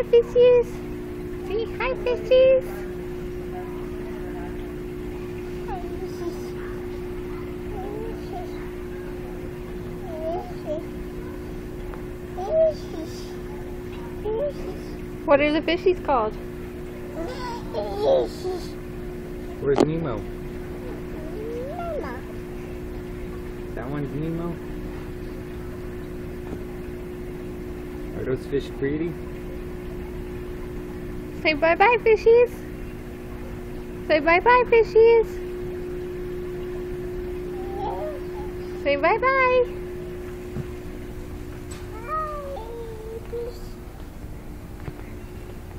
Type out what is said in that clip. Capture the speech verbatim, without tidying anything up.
fishies. Say hi, fishies. What are the fishies called? Where's Nemo? That one's Nemo? Are those fish pretty? Say bye-bye, fishies. Say bye-bye, fishies. Say bye-bye.